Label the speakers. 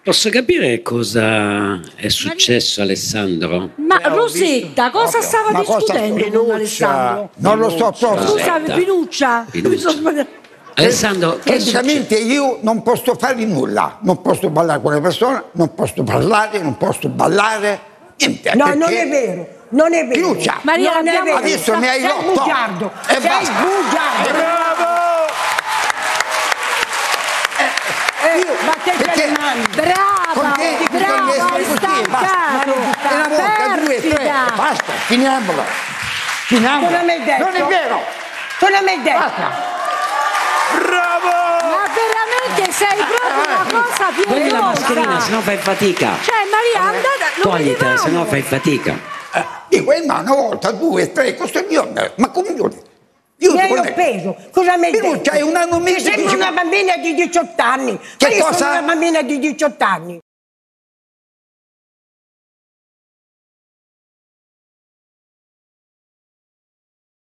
Speaker 1: Posso capire cosa è successo, Alessandro?
Speaker 2: Ma Rosetta, cosa stava discutendo con Alessandro?
Speaker 3: Non lo so proprio.
Speaker 2: Scusa, Pinuccia?
Speaker 1: Alessandro,
Speaker 3: praticamente io non posso fare nulla, non posso parlare con le persone, non posso parlare, non posso ballare, niente.
Speaker 4: No, non è vero, non è vero.
Speaker 3: Fiducia.
Speaker 2: Maria,
Speaker 4: non è vero.
Speaker 3: Adesso mi hai
Speaker 4: Sei
Speaker 3: rotto.
Speaker 4: bugiardo,
Speaker 3: E
Speaker 4: sei
Speaker 3: basta.
Speaker 4: bugiardo.
Speaker 5: Bravo!
Speaker 4: Ma te
Speaker 3: Perché?
Speaker 4: le mani.
Speaker 2: Brava, brava, hai stancato.
Speaker 3: Una volta, due, tre,
Speaker 2: Perfida.
Speaker 3: basta, finiamola. Finiamola.
Speaker 4: Cosa mi hai detto?
Speaker 3: Non è vero.
Speaker 4: Cosa mi hai detto?
Speaker 3: Basta.
Speaker 5: Bravo!
Speaker 2: Ma veramente sei proprio una cosa
Speaker 1: togli la mascherina,
Speaker 2: pietosa.
Speaker 1: se no fai fatica.
Speaker 2: Cioè, Maria, andata, lo
Speaker 1: Toglitela, se no
Speaker 2: vedevamo.
Speaker 1: fai fatica.
Speaker 3: Dico, ma una volta, due, tre, questo mio, ma come io
Speaker 4: Mi hai offeso. Cosa mi hai detto?
Speaker 3: Fiducia, è un anno e mezzo
Speaker 4: Sei
Speaker 3: che
Speaker 4: una bambina di 18 anni.
Speaker 3: Che
Speaker 4: Ma io
Speaker 3: cosa?
Speaker 4: sono una bambina di 18 anni.